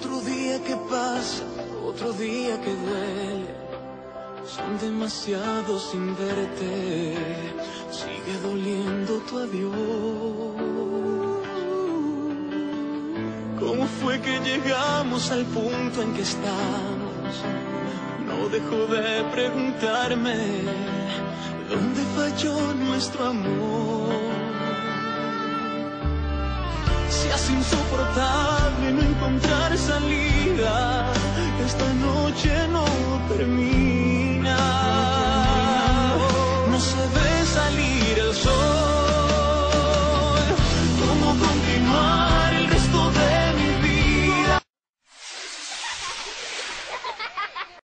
Otro día que pasa, otro día que duele. Son demasiados sin verte. Sigue doliendo tu adiós. ¿Cómo fue que llegamos al punto en que estamos? No dejo de preguntarme ¿dónde falló nuestro amor? Se hace insoportable no encontrar salida. Esta noche no permite